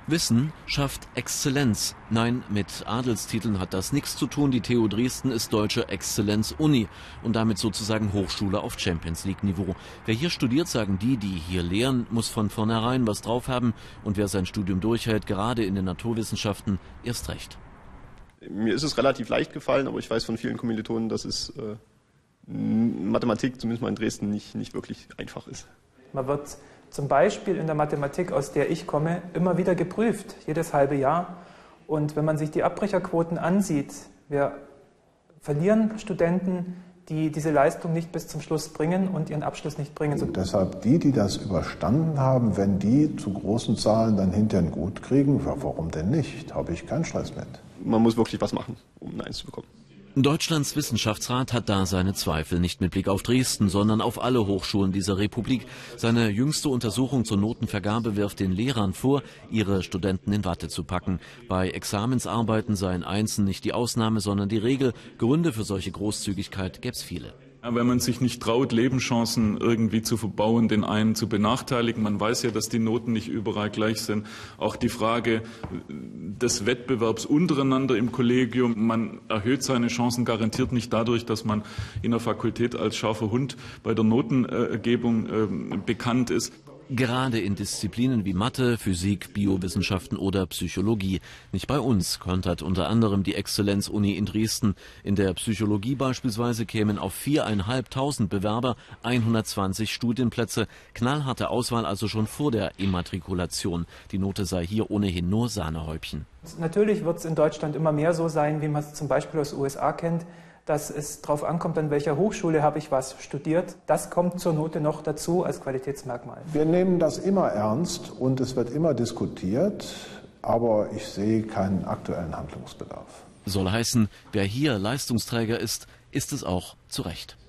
Wissen schafft Exzellenz. Nein, mit Adelstiteln hat das nichts zu tun. Die TU Dresden ist deutsche Exzellenz-Uni und damit sozusagen Hochschule auf Champions-League-Niveau. Wer hier studiert, sagen die hier lehren, muss von vornherein was drauf haben. Und wer sein Studium durchhält, gerade in den Naturwissenschaften, erst recht. Mir ist es relativ leicht gefallen, aber ich weiß von vielen Kommilitonen, dass es Mathematik, zumindest mal in Dresden, nicht wirklich einfach ist. Man wird zum Beispiel in der Mathematik, aus der ich komme, immer wieder geprüft, jedes halbe Jahr. Und wenn man sich die Abbrecherquoten ansieht, wir verlieren Studenten, die diese Leistung nicht bis zum Schluss bringen und ihren Abschluss nicht bringen. Und deshalb die das überstanden haben, wenn die zu großen Zahlen dann hinterher gut kriegen, warum denn nicht? Habe ich keinen Stress mit. Man muss wirklich was machen, um eine 1 zu bekommen. Deutschlands Wissenschaftsrat hat da seine Zweifel, nicht mit Blick auf Dresden, sondern auf alle Hochschulen dieser Republik. Seine jüngste Untersuchung zur Notenvergabe wirft den Lehrern vor, ihre Studenten in Watte zu packen. Bei Examensarbeiten seien Einsen nicht die Ausnahme, sondern die Regel. Gründe für solche Großzügigkeit gäbe es viele. Wenn man sich nicht traut, Lebenschancen irgendwie zu verbauen, den einen zu benachteiligen. Man weiß ja, dass die Noten nicht überall gleich sind. Auch die Frage des Wettbewerbs untereinander im Kollegium. Man erhöht seine Chancen garantiert nicht dadurch, dass man in der Fakultät als scharfer Hund bei der Notengebung bekannt ist. Gerade in Disziplinen wie Mathe, Physik, Biowissenschaften oder Psychologie. Nicht bei uns, kontert unter anderem die Exzellenz-Uni in Dresden. In der Psychologie beispielsweise kämen auf 4.500 Bewerber 120 Studienplätze. Knallharte Auswahl also schon vor der Immatrikulation. Die Note sei hier ohnehin nur Sahnehäubchen. Natürlich wird es in Deutschland immer mehr so sein, wie man es zum Beispiel aus den USA kennt, dass es darauf ankommt, an welcher Hochschule habe ich was studiert. Das kommt zur Note noch dazu als Qualitätsmerkmal. Wir nehmen das immer ernst und es wird immer diskutiert, aber ich sehe keinen aktuellen Handlungsbedarf. Soll heißen, wer hier Leistungsträger ist, ist es auch zu Recht.